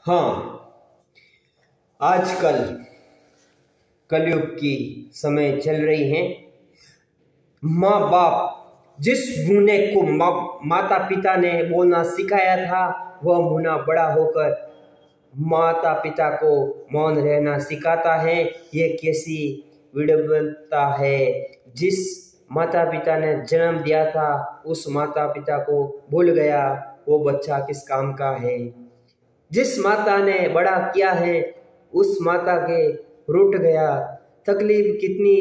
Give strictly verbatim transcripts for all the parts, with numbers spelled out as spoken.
हाँ, आजकल कलयुग की समय चल रही है। माँ बाप जिस मुन्ने को मा, माता पिता ने बोलना सिखाया था, वह मुन्ना बड़ा होकर माता पिता को मौन रहना सिखाता है। ये कैसी विडंबना है। जिस माता पिता ने जन्म दिया था, उस माता पिता को भूल गया, वो बच्चा किस काम का है। जिस माता ने बड़ा किया है, उस माता के रूठ गया। तकलीफ कितनी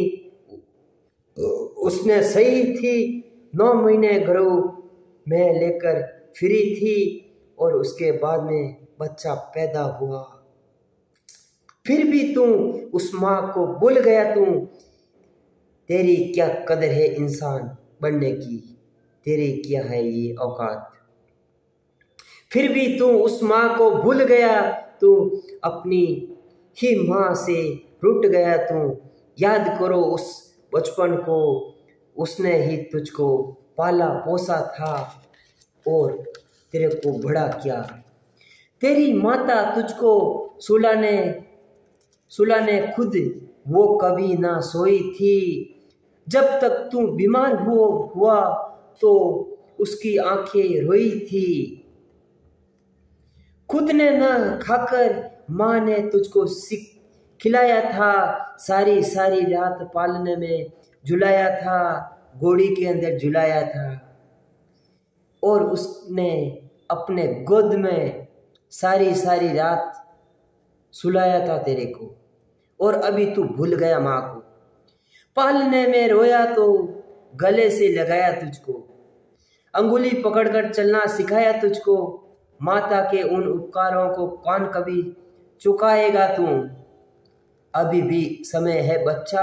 उसने सही थी। नौ महीने घरों में लेकर फिरी थी और उसके बाद में बच्चा पैदा हुआ। फिर भी तू उस माँ को भूल गया। तू तेरी क्या कदर है इंसान बनने की, तेरी क्या है ये औकात। फिर भी तू उस माँ को भूल गया। तू अपनी ही माँ से रूठ गया। तू याद करो उस बचपन को, उसने ही तुझको पाला पोसा था और तेरे को बड़ा किया। तेरी माता तुझको सुलाने सुलाने खुद वो कभी ना सोई थी। जब तक तू बीमार हो हुआ तो उसकी आंखें रोई थी। खुद ने ना खाकर माँ ने तुझको सिक खिलाया था। सारी सारी रात पालने में झुलाया था, गोदी के अंदर झुलाया था और उसने अपने गोद में सारी सारी रात सुलाया था तेरे को। और अभी तू भूल गया माँ को। पालने में रोया तो गले से लगाया तुझको, अंगुली पकड़कर चलना सिखाया तुझको। माता के उन उपकारों को कौन कभी चुकाएगा तू। अभी भी समय है बच्चा,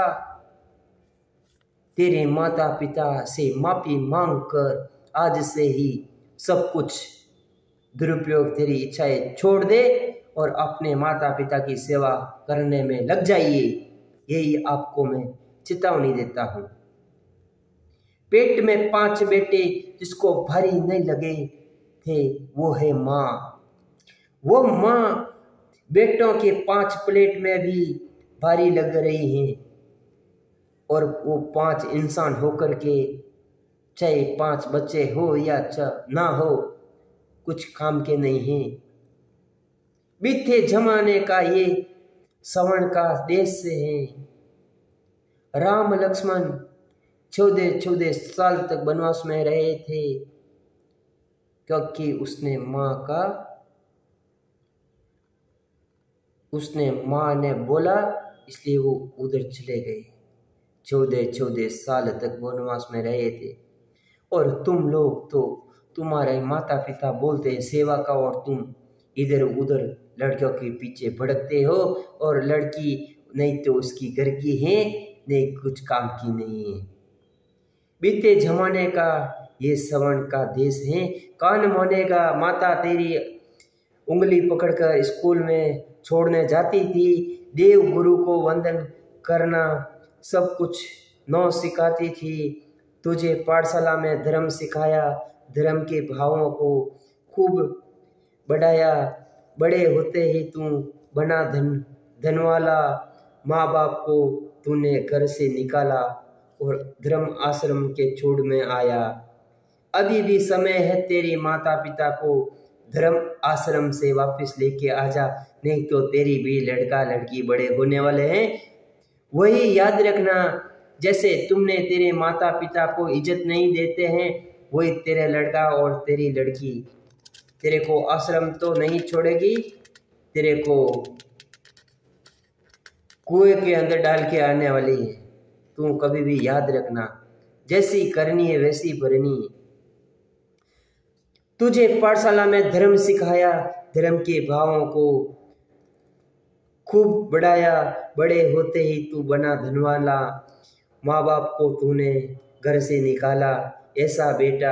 तेरे माता पिता से माफी मांग कर आज से ही सब कुछ दुरुपयोग तेरी इच्छाएं छोड़ दे और अपने माता पिता की सेवा करने में लग जाइए। यही आपको मैं चेतावनी देता हूँ। पेट में पांच बेटे जिसको भारी नहीं लगे थे, वो है माँ। वो माँ बेटों के पांच प्लेट में भी भारी लग रही हैं और वो पांच इंसान होकर के, चाहे पांच बच्चे हो या ना हो, कुछ काम के नहीं हैं। बीते जमाने का ये सवर्ण का देश से है। राम लक्ष्मण चौदह चौदह साल तक वनवास में रहे थे क्योंकि उसने माँ का उसने माँ ने बोला, इसलिए वो उधर चले गए। चौदह चौदह साल तक वनवास में रहे थे। और तुम लोग तो, तुम्हारे माता पिता बोलते हैं सेवा का और तुम इधर उधर लड़कियों के पीछे भड़कते हो। और लड़की नहीं तो उसकी घर की है, नहीं कुछ काम की नहीं है। बीते जमाने का ये सवर्ण का देश है। कौन मानेगा। माता तेरी उंगली पकड़कर स्कूल में छोड़ने जाती थी। देव गुरु को वंदन करना सब कुछ नौ सिखाती थी। तुझे पाठशाला में धर्म सिखाया, धर्म के भावों को खूब बढ़ाया। बड़े होते ही तू बना धन धनवाला। माँ बाप को तूने घर से निकाला और धर्म आश्रम के छोड़ में आया। अभी भी समय है, तेरी माता पिता को धर्म आश्रम से वापस लेके आजा, नहीं तो तेरी भी लड़का लड़की बड़े होने वाले हैं। वही याद रखना, जैसे तुमने तेरे माता पिता को इज्जत नहीं देते हैं, वही तेरा लड़का और तेरी लड़की तेरे को आश्रम तो नहीं छोड़ेगी, तेरे को कुएं के अंदर डाल के आने वाली है। तू कभी भी याद रखना, जैसी करनी है वैसी भरनी है। तुझे पाठशाला में धर्म सिखाया, धर्म के भावों को खूब बढ़ाया। बड़े होते ही तू बना धनवाला। माँ बाप को तूने घर से निकाला। ऐसा बेटा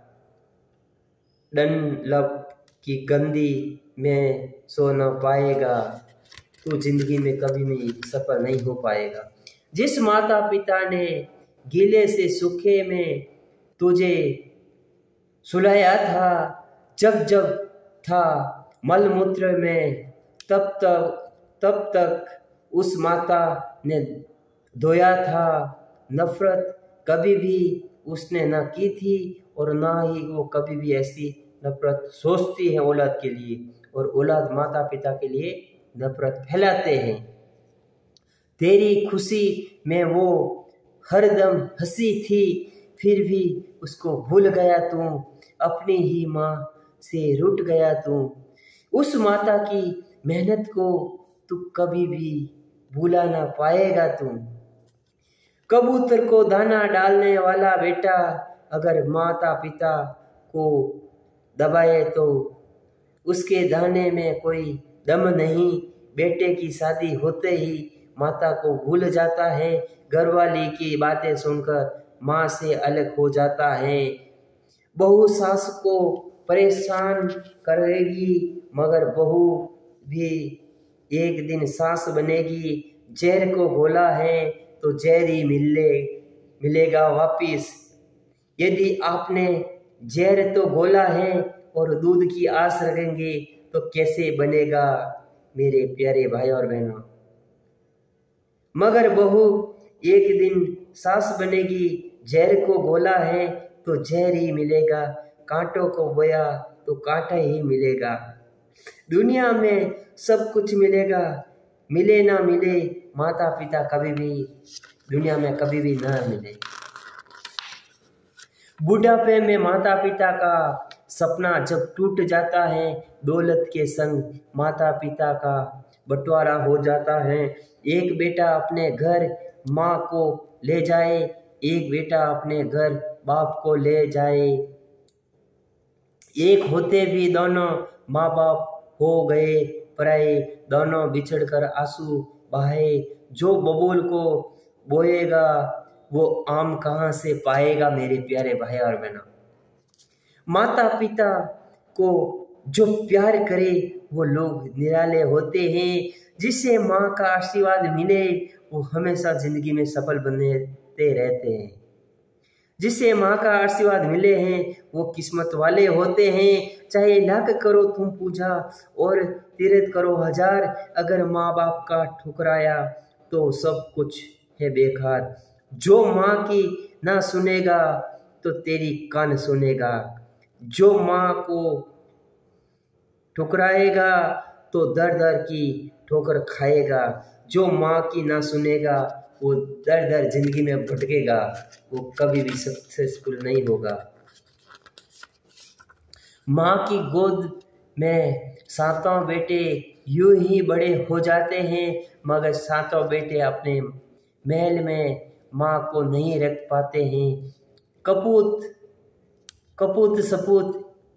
डनलप की गंदी में सो न पाएगा। तू जिंदगी में कभी भी सफल नहीं हो पाएगा। जिस माता पिता ने गीले से सूखे में तुझे सुलाया था, जब जब था मलमूत्र में तब तक तब तक उस माता ने धोया था। नफरत कभी भी उसने न की थी और ना ही वो कभी भी ऐसी नफरत सोचती है औलाद के लिए, और औलाद माता पिता के लिए नफरत फैलाते हैं। तेरी खुशी में वो हरदम हंसी थी, फिर भी उसको भूल गया तू, अपनी ही माँ से रूठ गया तू। उस माता की मेहनत को तू कभी भी भूला ना पाएगा तू। कबूतर को दाना डालने वाला बेटा अगर माता पिता को दबाए तो उसके दाने में कोई दम नहीं। बेटे की शादी होते ही माता को भूल जाता है, घरवाली की बातें सुनकर माँ से अलग हो जाता है। बहू सास को परेशान करेगी मगर बहू भी एक दिन सास बनेगी। जहर को घोला है तो जहर ही मिले मिलेगा वापिस। यदि आपने जहर तो घोला है और दूध की आस रखेंगे तो कैसे बनेगा मेरे प्यारे भाई और बहनों। मगर बहू एक दिन सास बनेगी, जहर को घोला है तो जहर ही मिलेगा, कांटों को बोया तो कांटा ही मिलेगा। दुनिया में सब कुछ मिलेगा, मिले ना मिले माता पिता कभी भी दुनिया में कभी भी ना मिले। बुढ़ापे में माता पिता का सपना जब टूट जाता है, दौलत के संग माता पिता का बंटवारा हो जाता है। एक बेटा अपने घर माँ को ले जाए, एक बेटा अपने घर बाप को ले जाए। एक होते भी दोनों माँ बाप हो गए पराए, दोनों बिछड़कर आंसू बहाए। जो बबूल को बोएगा वो आम कहाँ से पाएगा मेरे प्यारे भाई और बहनों। माता पिता को जो प्यार करे वो लोग निराले होते हैं। जिसे माँ का आशीर्वाद मिले वो हमेशा जिंदगी में सफल बनते रहते हैं। जिसे माँ का आशीर्वाद मिले हैं वो किस्मत वाले होते हैं। चाहे लाख करो तुम पूजा और तीर्थ करो हजार, अगर माँ बाप का ठुकराया तो सब कुछ है बेकार। जो माँ की ना सुनेगा तो तेरी कान सुनेगा, जो माँ को ठुकराएगा तो दर दर की ठोकर खाएगा। जो माँ की ना सुनेगा वो दर दर जिंदगी में भटकेगा, वो कभी भी सक्सेसफुल नहीं होगा। माँ की गोद में सातों बेटे यूं ही बड़े हो जाते हैं, मगर सातों बेटे अपने महल में माँ को नहीं रख पाते हैं। कपूत कपूत सपूत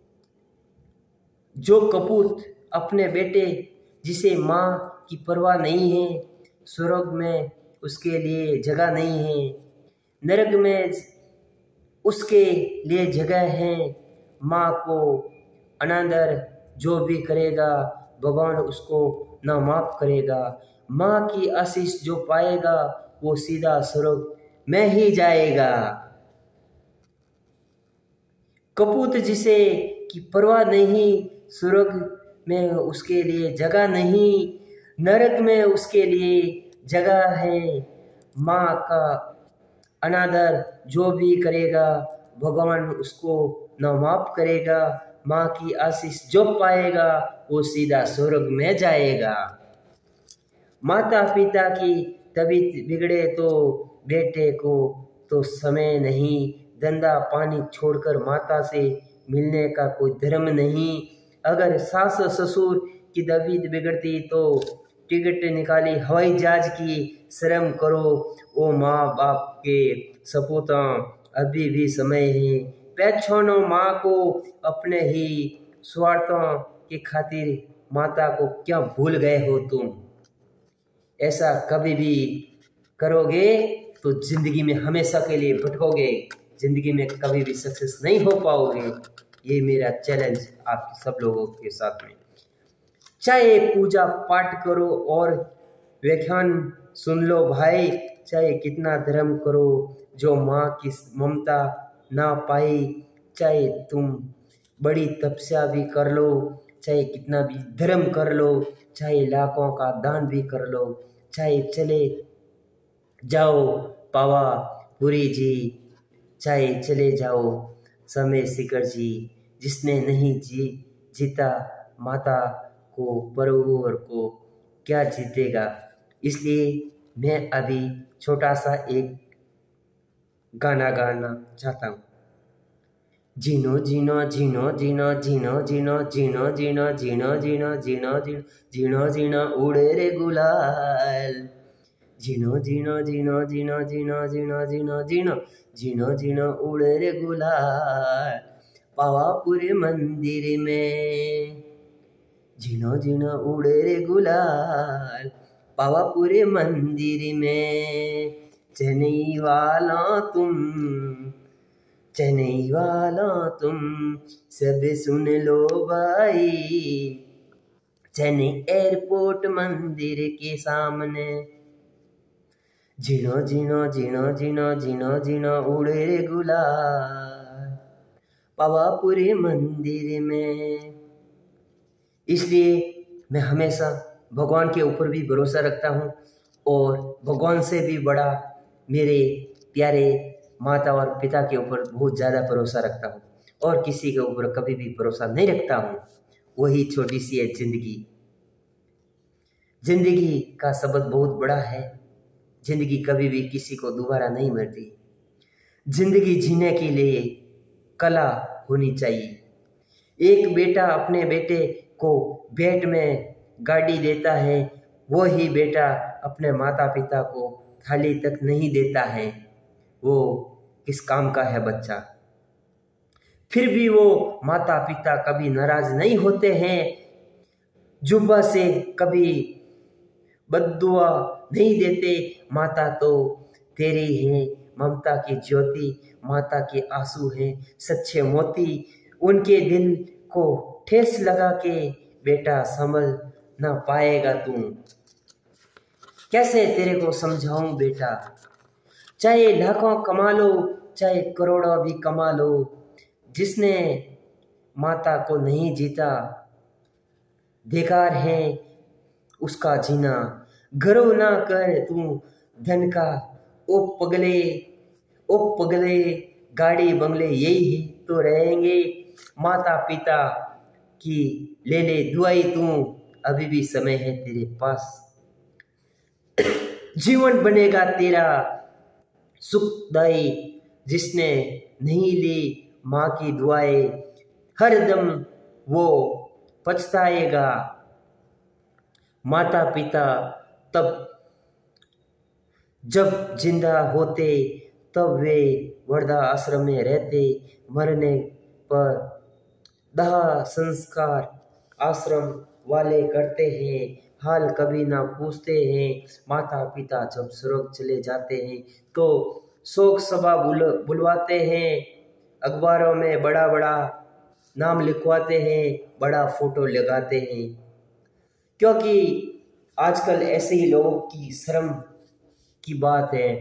जो कपूत अपने बेटे जिसे माँ की परवाह नहीं है, स्वर्ग में उसके लिए जगह नहीं है, नरक में उसके लिए जगह है। माँ को अनादर जो भी करेगा भगवान उसको ना माफ करेगा। माँ की आशीष जो पाएगा वो सीधा स्वर्ग में ही जाएगा। कपूत जिसे की परवाह नहीं, स्वर्ग में उसके लिए जगह नहीं, नरक में उसके लिए जगह है। माँ का अनादर जो भी करेगा भगवान उसको न माफ करेगा। माँ की आशीष जो पाएगा वो सीधा स्वर्ग में जाएगा। माता पिता की तबीयत बिगड़े तो बेटे को तो समय नहीं, धंधा पानी छोड़कर माता से मिलने का कोई धर्म नहीं। अगर सास ससुर की तबीयत बिगड़ती तो टिकट निकाली हवाई जहाज की, शर्म करो ओ माँ बाप के सपूता, अभी भी समय है। पहचानो माँ को अपने ही स्वार्थों की खातिर, माता को क्या भूल गए हो तुम। ऐसा कभी भी करोगे तो जिंदगी में हमेशा के लिए भटकोगे, जिंदगी में कभी भी सक्सेस नहीं हो पाओगे। ये मेरा चैलेंज आप सब लोगों के साथ में। चाहे पूजा पाठ करो और व्याख्यान सुन लो भाई, चाहे कितना धर्म करो, जो माँ की ममता ना पाई, चाहे तुम बड़ी तपस्या भी कर लो, चाहे कितना भी धर्म कर लो, चाहे लाखों का दान भी कर लो, चाहे चले जाओ पावापुरी जी, चाहे चले जाओ समय शिखर जी, जिसने नहीं जी जीता माता को परवर को क्या जीतेगा। इसलिए मैं अभी छोटा सा एक गाना गाना चाहता हूँ। जीनो जीनो जीनो जीनो जीनो जीनो जीनो जीनो जीनो जीनो जीनो जीनो जीनो जीनो उड़े रे गुलाल, जीनो जीनो जीनो जीनो जीनो जीनो जीनो जीनो जीनो जीनो उड़े रे गुलाल पावापुरी मंदिर में, जीनो जीनो उड़े रे गुलाल पावापुरी मंदिर में। चेन्नई वाला तुम, चेन्नई वाला तुम सब सुन लो भाई, चेन्नई एयरपोर्ट मंदिर के सामने, जीनो जीनो जीनो जीनो जीनो जीनो उड़े रे गुलाल पावापुरी मंदिर में। इसलिए मैं हमेशा भगवान के ऊपर भी भरोसा रखता हूँ और भगवान से भी बड़ा मेरे प्यारे माता और पिता के ऊपर बहुत ज़्यादा भरोसा रखता हूँ और किसी के ऊपर कभी भी भरोसा नहीं रखता हूँ। वही छोटी सी है जिंदगी। जिंदगी का सबक बहुत बड़ा है। जिंदगी कभी भी किसी को दोबारा नहीं मिलती। जिंदगी जीने के लिए कला होनी चाहिए। एक बेटा अपने बेटे को भेंट में गाड़ी देता है, वही बेटा अपने माता पिता को थाली तक नहीं देता है, वो किस काम का है बच्चा। फिर भी वो माता पिता कभी नाराज नहीं होते हैं, जुब्बा से कभी बद्दुआ नहीं देते। माता तो तेरी है, ममता की ज्योति, माता के आंसू हैं सच्चे मोती, उनके दिल को ठेस लगा के बेटा संभल ना पाएगा तू। कैसे तेरे को समझाऊं बेटा, चाहे लाखों कमा लो चाहे करोड़ों भी कमा लो, जिसने माता को नहीं जीता बेकार है उसका जीना। गर्व ना कर तू धन का, ओ पगले ओ पगले, गाड़ी बंगले यही तो रहेंगे, माता पिता की ले ले दुआई तू, अभी भी समय है तेरे पास। जीवन बनेगा तेरा सुखदाई, जिसने नहीं ली माँ की दुआएं, हर दम वो पछताएगा। माता पिता तब जब जिंदा होते तब वे वृद्धा आश्रम में रहते, मरने पर दाह संस्कार आश्रम वाले करते हैं, हाल कभी ना पूछते हैं। माता पिता जब स्वर्ग चले जाते हैं तो शोक सभा बुल बुलवाते हैं, अखबारों में बड़ा बड़ा नाम लिखवाते हैं, बड़ा फोटो लगाते हैं, क्योंकि आजकल ऐसे ही लोगों की शर्म की बात है।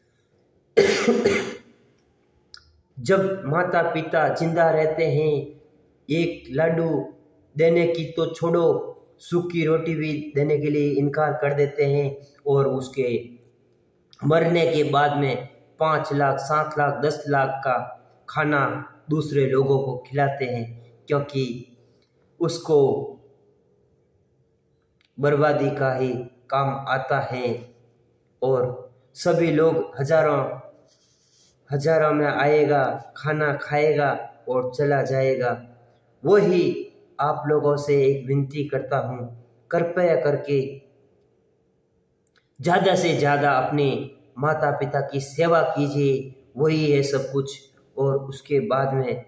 जब माता पिता जिंदा रहते हैं, एक लाडू देने की तो छोड़ो, सूखी रोटी भी देने के लिए इनकार कर देते हैं, और उसके मरने के बाद में पाँच लाख सात लाख दस लाख का खाना दूसरे लोगों को खिलाते हैं, क्योंकि उसको बर्बादी का ही काम आता है। और सभी लोग हजारों हजारों में आएगा, खाना खाएगा और चला जाएगा। वही आप लोगों से एक विनती करता हूँ, कृपया करके ज़्यादा से ज़्यादा अपने माता पिता की सेवा कीजिए, वही है सब कुछ। और उसके बाद में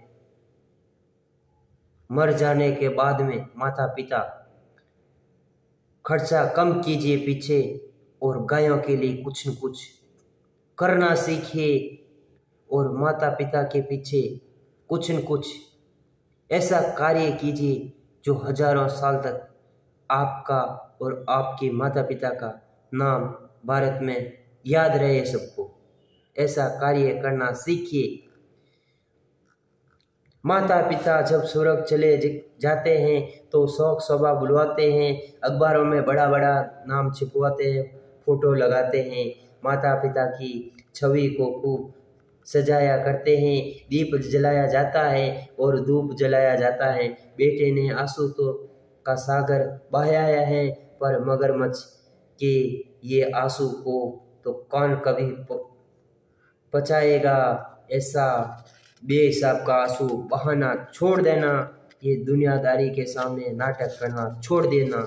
मर जाने के बाद में माता पिता खर्चा कम कीजिए पीछे, और गायों के लिए कुछ न कुछ करना सीखिए, और माता पिता के पीछे कुछ न कुछ ऐसा कार्य कीजिए जो हजारों साल तक आपका और आपके माता पिता का नाम भारत में याद रहे सबको। ऐसा कार्य करना सीखिए। माता पिता जब स्वर्ग चले जाते हैं तो शौक सभा बुलवाते हैं, अखबारों में बड़ा बड़ा नाम छिपवाते हैं, फोटो लगाते हैं। माता पिता की छवि को खूब सजाया करते हैं, दीप जलाया जाता है और धूप जलाया जाता है। बेटे ने आंसू तो का सागर बहाया है, पर मगरमच्छ के ये आंसू को तो कौन कभी पचाएगा। ऐसा बेहिसाब का आंसू बहाना छोड़ देना, ये दुनियादारी के सामने नाटक करना छोड़ देना।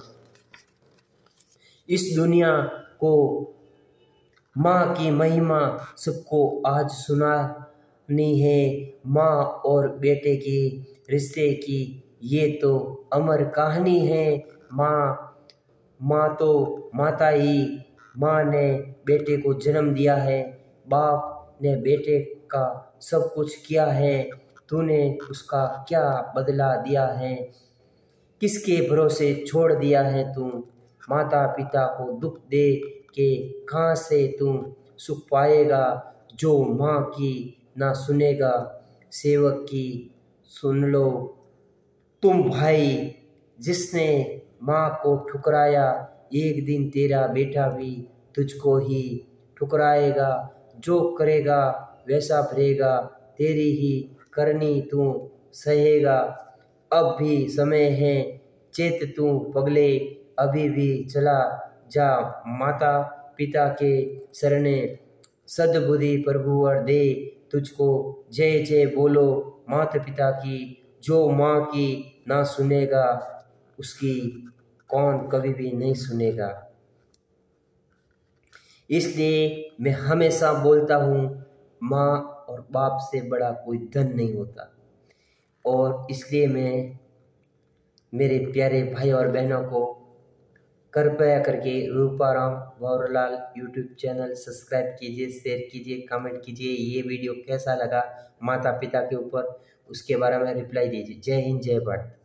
इस दुनिया को माँ की महिमा सबको आज सुनानी है। माँ और बेटे की रिश्ते की ये तो अमर कहानी है। माँ माँ तो माता ही, माँ ने बेटे को जन्म दिया है, बाप ने बेटे का सब कुछ किया है। तूने उसका क्या बदला दिया है, किसके भरोसे छोड़ दिया है तू। माता पिता को दुख दे के कहाँ से तू सुख पाएगा। जो माँ की ना सुनेगा, सेवक की सुन लो तुम भाई। जिसने माँ को ठुकराया, एक दिन तेरा बेटा भी तुझको ही ठुकराएगा। जो करेगा वैसा भरेगा, तेरी ही करनी तू सहेगा। अब भी समय है, चेत तू पगले, अभी भी चला जा माता पिता के शरणे। सद्बुद्धि प्रभुवर दे तुझको, जय जय बोलो माता पिता की। जो माँ की ना सुनेगा, उसकी कौन कभी भी नहीं सुनेगा। इसलिए मैं हमेशा बोलता हूँ, माँ और बाप से बड़ा कोई धन नहीं होता। और इसलिए मैं मेरे प्यारे भाई और बहनों को कृपया करके Ruparam Bhanwarlal YouTube channel subscribe कीजिए, शेयर कीजिए, कमेंट कीजिए। ये वीडियो कैसा लगा माता पिता के ऊपर, उसके बारे में रिप्लाई दीजिए। जय हिंद, जय भारत।